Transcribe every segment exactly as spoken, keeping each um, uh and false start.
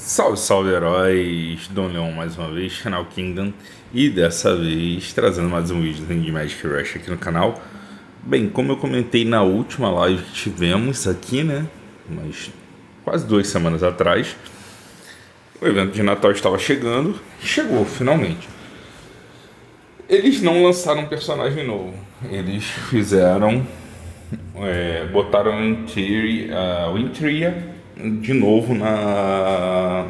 Salve, salve heróis, Dom Leon mais uma vez, canal Kingdom, e dessa vez trazendo mais um vídeo de Magic Rush aqui no canal. Bem, como eu comentei na última live que tivemos aqui, né, mas quase duas semanas atrás, o evento de Natal estava chegando, e chegou finalmente. Eles não lançaram um personagem novo, eles fizeram, é, botaram a Wintria de novo na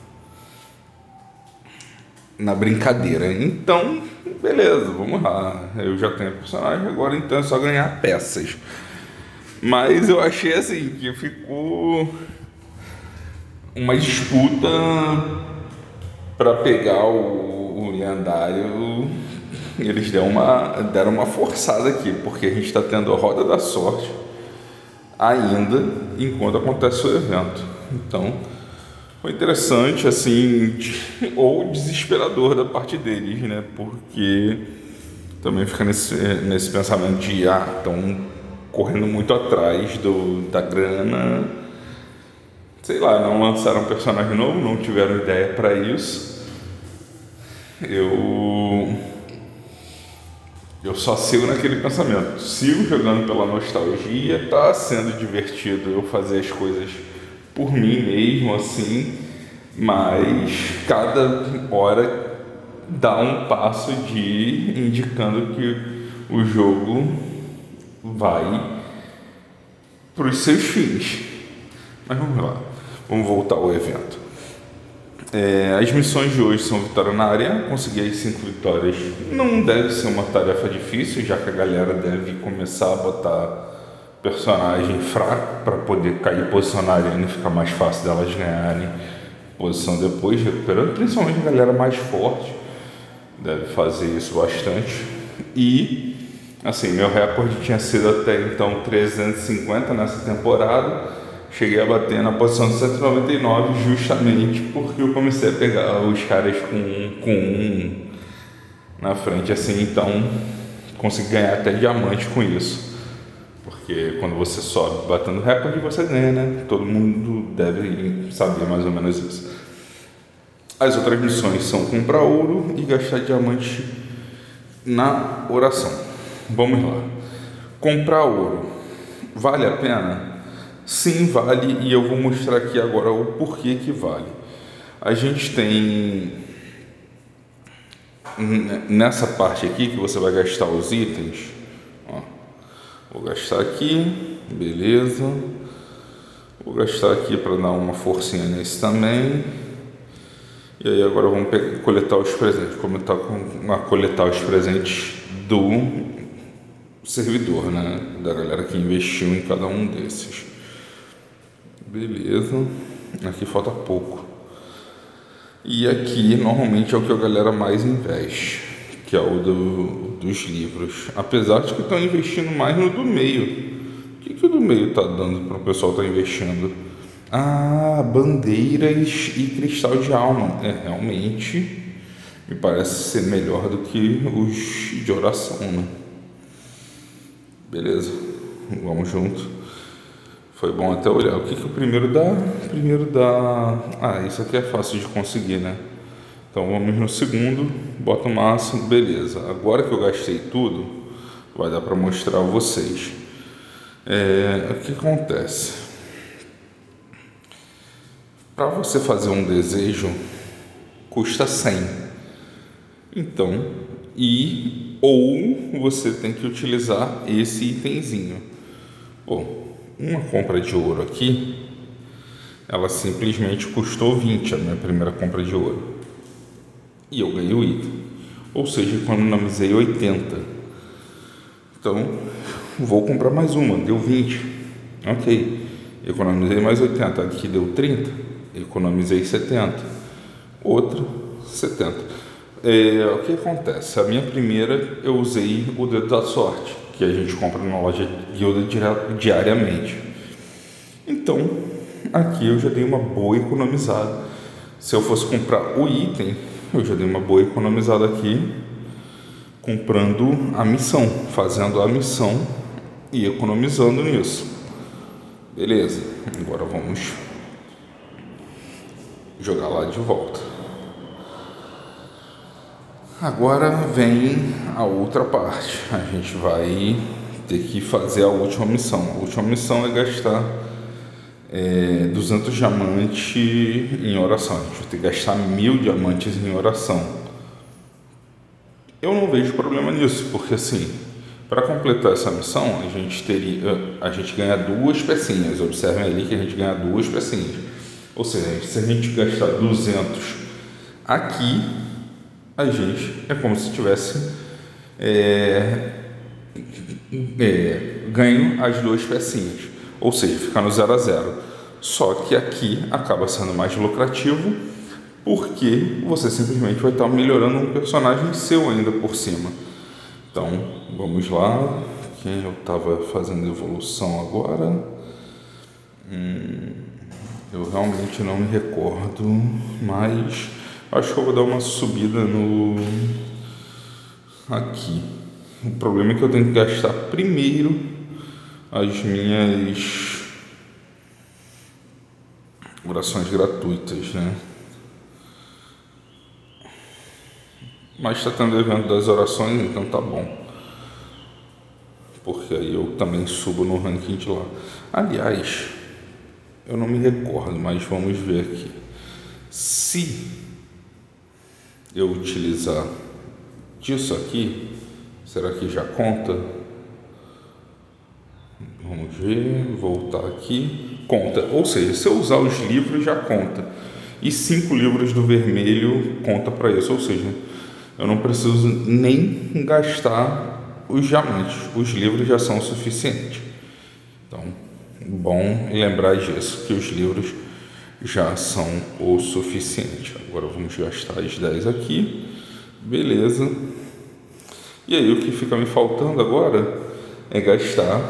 na brincadeira. Então, beleza, vamos lá. Eu já tenho personagem agora, então é só ganhar peças. Mas eu achei assim que ficou uma disputa para pegar o, o lendário. Eles deram uma, deram uma forçada aqui, porque a gente está tendo a roda da sorte ainda enquanto acontece o evento. Então foi interessante, assim, ou desesperador da parte deles, né? Porque também fica nesse, nesse pensamento de ah, estão correndo muito atrás do, da grana, sei lá, não lançaram um personagem novo, não tiveram ideia para isso. Eu Eu só sigo naquele pensamento, sigo jogando pela nostalgia, tá sendo divertido eu fazer as coisas por mim mesmo, assim, mas cada hora dá um passo de indicando que o jogo vai para os seus fins. Mas vamos lá, vamos voltar ao evento. É, as missões de hoje são vitória na arena, conseguir as cinco vitórias não deve ser uma tarefa difícil, já que a galera deve começar a botar personagem fraco para poder cair posição na arena e ficar mais fácil delas ganharem posição depois, recuperando, principalmente a galera mais forte deve fazer isso bastante. E assim, meu recorde tinha sido até então trezentos e cinquenta nessa temporada. Cheguei a bater na posição cento e noventa e nove justamente porque eu comecei a pegar os caras com um, com um na frente, assim, então consegui ganhar até diamante com isso. Porque quando você sobe batendo recorde, você ganha, né? Todo mundo deve saber mais ou menos isso. As outras missões são comprar ouro e gastar diamante na oração. Vamos lá. Comprar ouro vale a pena? Sim, vale, e eu vou mostrar aqui agora o porquê que vale. A gente tem nessa parte aqui que você vai gastar os itens, ó, vou gastar aqui, beleza, vou gastar aqui para dar uma forcinha nesse também, e aí agora vamos pegar, coletar os presentes, começar com a coletar os presentes do servidor, né, da galera que investiu em cada um desses. Beleza, aqui falta pouco. E aqui normalmente é o que a galera mais investe, que é o do, dos livros. Apesar de que estão investindo mais no do meio. O que, que o do meio está dando para o pessoal estar tá investindo? Ah, bandeiras e cristal de alma. É, realmente me parece ser melhor do que os de oração, né? Beleza, vamos junto. Foi bom até olhar. O que que o primeiro dá? O primeiro dá... Ah, isso aqui é fácil de conseguir, né? Então vamos no segundo, bota o máximo, beleza. Agora que eu gastei tudo, vai dar para mostrar a vocês. É... O que acontece? Para você fazer um desejo, custa cem. Então, e... Ou você tem que utilizar esse itemzinho. Pô, uma compra de ouro aqui, ela simplesmente custou vinte, a minha primeira compra de ouro. E eu ganhei o item. Ou seja, economizei oitenta. Então, vou comprar mais uma, deu vinte. Ok. Economizei mais oitenta, aqui deu trinta. Economizei setenta. Outra, setenta. É, o que acontece? A minha primeira eu usei o dedo da sorte, que a gente compra na loja Guilda diariamente. Então, aqui eu já dei uma boa economizada. Se eu fosse comprar o item, eu já dei uma boa economizada aqui, comprando a missão, fazendo a missão e economizando nisso. Beleza, agora vamos jogar lá de volta. Agora vem a outra parte. A gente vai ter que fazer a última missão. A última missão é gastar é, duzentos diamantes em oração. A gente vai ter que gastar mil diamantes em oração. Eu não vejo problema nisso, porque assim, para completar essa missão, a gente teria, a gente ganha duas pecinhas. Observem ali que a gente ganha duas pecinhas. Ou seja, se a gente gastar duzentos aqui, a gente é como se tivesse é, é, ganho as duas pecinhas, ou seja, ficar no zero a zero. Só que aqui acaba sendo mais lucrativo, porque você simplesmente vai estar melhorando um personagem seu ainda por cima. Então, vamos lá. Quem eu estava fazendo evolução agora? Hum, eu realmente não me recordo, mas acho que eu vou dar uma subida no aqui. O problema é que eu tenho que gastar primeiro as minhas orações gratuitas, né? Mas está tendo evento das orações, então tá bom. Porque aí eu também subo no ranking de lá. Aliás, eu não me recordo, mas vamos ver aqui. Se eu utilizar disso aqui, será que já conta? Vamos ver, voltar aqui. Conta, ou seja, se eu usar os livros já conta. E cinco livros do vermelho conta para isso, ou seja, eu não preciso nem gastar os diamantes, os livros já são suficientes. Então, bom lembrar disso, que os livros já são o suficiente. Agora vamos gastar as dez aqui, beleza. E aí o que fica me faltando agora é gastar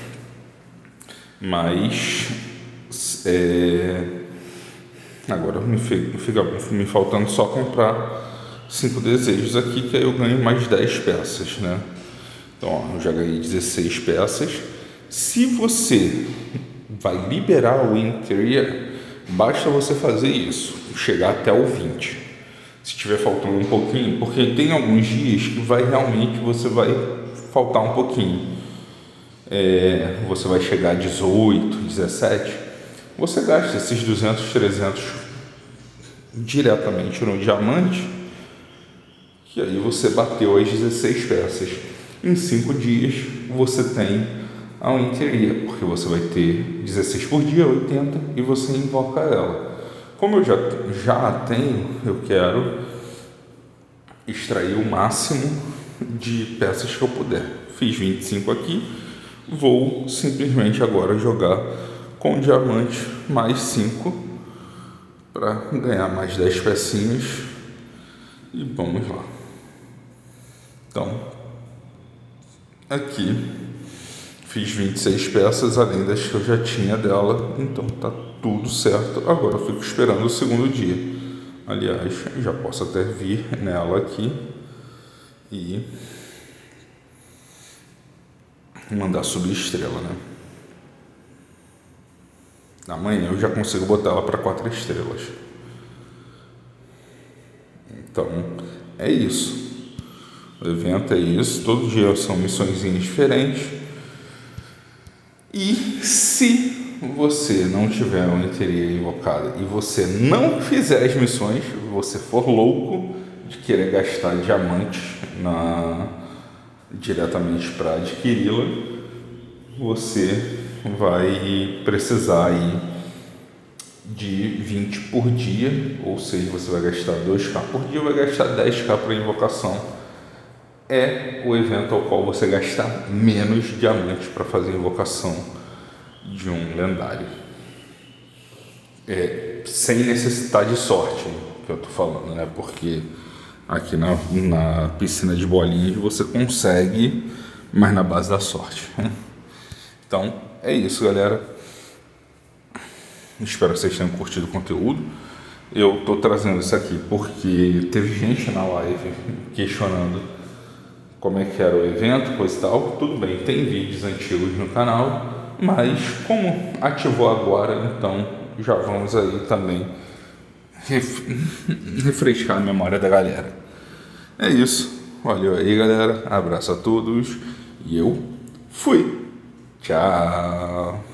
mais é, agora me fica me faltando só comprar cinco desejos aqui, que aí eu ganho mais dez peças, né? Então ó, eu já ganhei dezesseis peças. Se você vai liberar o Interior, basta você fazer isso, chegar até o vinte. Se estiver faltando um pouquinho, porque tem alguns dias que vai realmente, você vai faltar um pouquinho. É, você vai chegar a dezoito, dezessete, você gasta esses duzentos, trezentos diretamente no diamante, que aí você bateu as dezesseis peças. Em cinco dias você tem a Interior, porque você vai ter dezesseis por dia, oitenta, e você invoca ela. Como eu já, já a tenho, eu quero extrair o máximo de peças que eu puder. Fiz vinte e cinco aqui, vou simplesmente agora jogar com diamante mais cinco para ganhar mais dez pecinhas e vamos lá. Então, aqui fiz vinte e seis peças além das que eu já tinha dela, então tá tudo certo. Agora eu fico esperando o segundo dia. Aliás, já posso até vir nela aqui e mandar subir estrela, né? Amanhã eu já consigo botar ela para quatro estrelas. Então, é isso. O evento é isso. Todo dia são missõezinhas diferentes. E se você não tiver uma Interior invocada e você não fizer as missões, você for louco de querer gastar diamantes na, diretamente para adquiri-la, você vai precisar aí de vinte por dia, ou seja, você vai gastar dois K por dia, vai gastar dez K para invocação. É o evento ao qual você gastar menos diamantes para fazer a invocação de um lendário. É, sem necessitar de sorte, que eu tô falando, né? Porque aqui na, na piscina de bolinhas você consegue, mas na base da sorte. Então, é isso, galera. Espero que vocês tenham curtido o conteúdo. Eu tô trazendo isso aqui porque teve gente na live questionando como é que era o evento, coisa e tal. Tudo bem, tem vídeos antigos no canal, mas como ativou agora, então já vamos aí também ref... refrescar a memória da galera. É isso. Valeu aí, galera. Abraço a todos. E eu fui. Tchau.